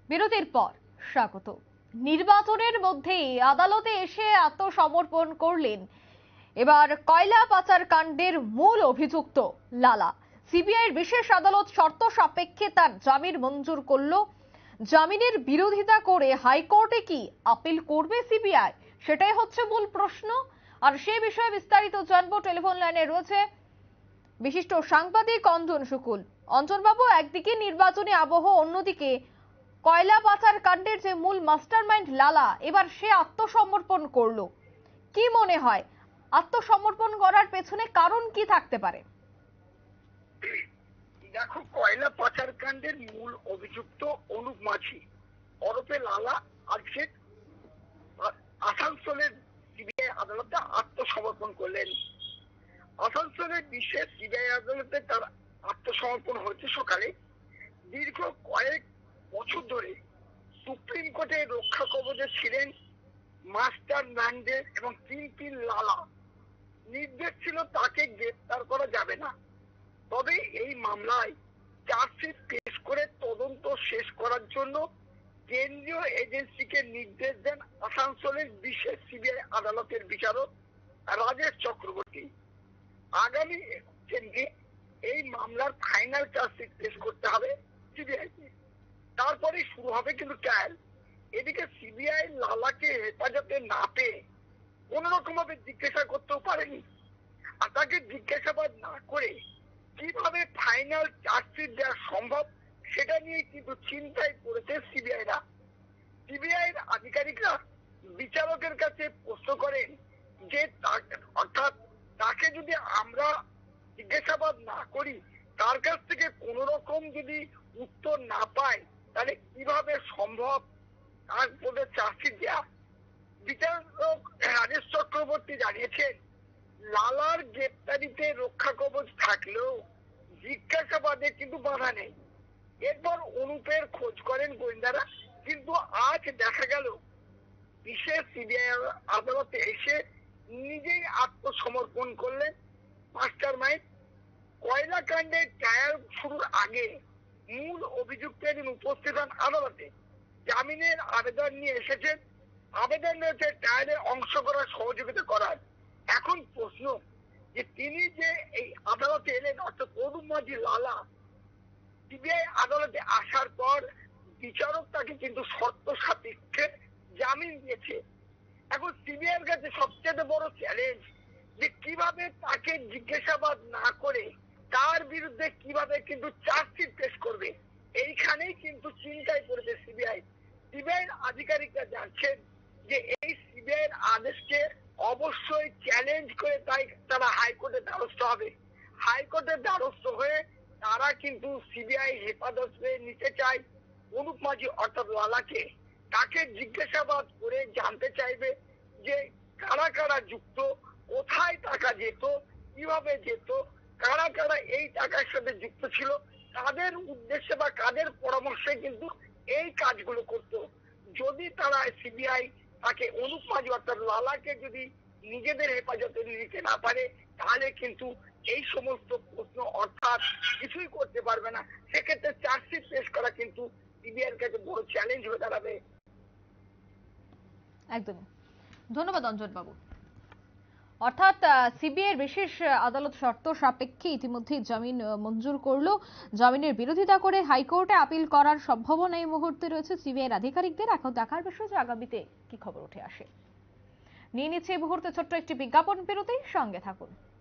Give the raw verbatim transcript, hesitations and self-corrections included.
বিরতির পর স্বাগত। নির্বাচনের মধ্যেই আদালতে এসে আত্মসমর্পণ করলেন এবার কয়লা পাচার কাণ্ডের মূল অভিযুক্ত লালা। সিবিআইয়ের বিশেষ আদালত শর্ত সাপেক্ষে তার জামিন মঞ্জুর করল। জামিনের বিরোধিতা করে হাইকোর্টে কি আপিল করবে সিবিআই, সেটাই হচ্ছে মূল প্রশ্ন। আর সেই বিষয়ে বিস্তারিত জানবো। টেলিফোন লাইনে রয়েছে বিশিষ্ট সাংবাদিক অঞ্জন শুকুল। অঞ্জন বাবু, একদিকে নির্বাচনী আবহ, অন্যদিকে কয়লা পাচার কাণ্ডের যে মূল মাস্টারমাইন্ড লালা, এবার সে আত্মসমর্পণ করলো। কি মনে হয় আত্মসমর্পণ করার পেছনে কারণ কি থাকতে পারে? দেখো, কয়লা পাচার কাণ্ডের মূল অভিযুক্ত অনুপ মাঝি ওরফে লালা আজকে আসানসোলের সিবিআই আদালতে আত্মসমর্পণ করলেন। আসানসোলের বিশেষ সিবিআই আদালতে তার আত্মসমর্পণ হয়েছে সকালে। দীর্ঘ কয়েক বছর ধরে সুপ্রিম কোর্টে রক্ষা কবচে ছিলেন মাস্টার মাইন্ডের এবং কিংপিন লালা। নির্দেশ ছিল তাকে গ্রেপ্তার করা যাবে না, তবে এই মামলায় চার্জশিট পেশ করে তদন্ত শেষ করার জন্য কেন্দ্রীয় এজেন্সিকে নির্দেশ দেন আসানসোলের বিশেষ সিবিআই আদালতের বিচারক রাজেশ চক্রবর্তী। আগামী কেন্দ্রে এই মামলার ফাইনাল চার্জশিট পেশ করতে হবে সিবিআইকে, তারপরে শুরু হবে কিন্তু ট্রায়াল। এদিকে সিবিআই লালাকে হেফাজতে না পেয়ে কোন রকম ভাবে জিজ্ঞাসা করতেও পারেনি, আর তাকে জিজ্ঞাসাবাদ না করে কিভাবে ফাইনাল চার্জশিট দেওয়া সম্ভব সেটা নিয়ে কিন্তু চিন্তায় পড়েছে সিবিআইরা। সিবিআই আধিকারিকরা বিচারকের কাছে প্রশ্ন করেন যে অর্থাৎ তাকে যদি আমরা জিজ্ঞাসাবাদ না করি, তার কাছ থেকে কোন রকম যদি উত্তর না পাই, তাহলে কিভাবে সম্ভব তার পদে চার্জশিট দেওয়া। বিচারক রাজেশ চক্রবর্তী জানিয়েছেন, লালার গ্রেপ্তারিতে রক্ষা কবচ থাকলেও জিজ্ঞাসাবাদে কিন্তু বাধা নেই। এরপর অনুপের খোঁজ করেন গোয়েন্দারা, কিন্তু আজ দেখা গেল বিশেষ সিবিআই আদালতে এসে নিজেই আত্মসমর্পণ করলেন মাস্টার মাইন্ড। কয়লা কাণ্ডের ট্রায়াল শুরুর আগে মূল অভিযুক্ত একজন উপস্থিত হন আদালতে। জামিনের আবেদন নিয়ে এসেছেন, আবেদন রয়েছে ট্রায়ালে অংশ করার সহযোগিতা করার। এখন প্রশ্ন যে তিনি যে এই আদালতে এলেন, অর্থাৎ অনুপ মাঝি লালা সিবিআই আদালতে আসার পর বিচারক তাকে কিন্তু শর্ত সাপেক্ষে জামিন দিয়েছে। এখন সিবিআইয়ের কাছে সবচেয়ে বড় চ্যালেঞ্জ যে কিভাবে তাকে জিজ্ঞাসাবাদ না করে তার বিরুদ্ধে কিভাবে কিন্তু চার্জশিট পেশ করবে। এইখানেই কিন্তু চিন্তায় পড়েছে সিবিআই। সিবিআইয়ের আধিকারিকরা জানছেন যে এই সিবিআইয়ের আদেশকে অবশ্যই চ্যালেঞ্জ করে তাই তারা হাইকোর্টের দ্বারস্থ হবে। হাইকোর্টের দ্বারস্থ হয়ে তারা কিন্তু সিবিআই হেফাজতে নিতে চায় অনুপ মাঝি অর্থাৎ লালাকে। তাকে জিজ্ঞাসাবাদ করে জানতে চাইবে যে কারা কারা যুক্ত, কোথায় টাকা যেত, কিভাবে যেত, কারা কারা এই টাকার সাথে যুক্ত ছিল, কাদের উদ্দেশ্যে বা কাদের পরামর্শে কিন্তু এই কাজগুলো করত। যদি তারা সিবিআই তাকে অনুপ মাঝি অর্থাৎ লালাকে যদি নিজেদের হেফাজতে নিতে না পারে, তাহলে কিন্তু এই সমস্ত প্রশ্ন অর্থাৎ কিছুই করতে পারবে না। সেক্ষেত্রে চার্জশিট পেশ করা কিন্তু সিবিআইয়ের কাছে বড় চ্যালেঞ্জ হয়ে দাঁড়াবে। একদম ধন্যবাদ অঞ্জন বাবু। অর্থাৎ সিবিআইয়ের বিশেষ আদালত শর্ত সাপেক্ষে ইতিমধ্যে জামিন মঞ্জুর করলো। জামিনের বিরোধিতা করে হাইকোর্টে আপিল করার সম্ভাবনা এই মুহূর্তে রয়েছে সিবিআইয়ের আধিকারিকদের। এখন দেখার বিষয় যে আগামীতে কি খবর উঠে আসে। নিয়ে নিচ্ছে এই মুহূর্তে ছোট্ট একটি বিজ্ঞাপন বিরতি, সঙ্গে থাকুন।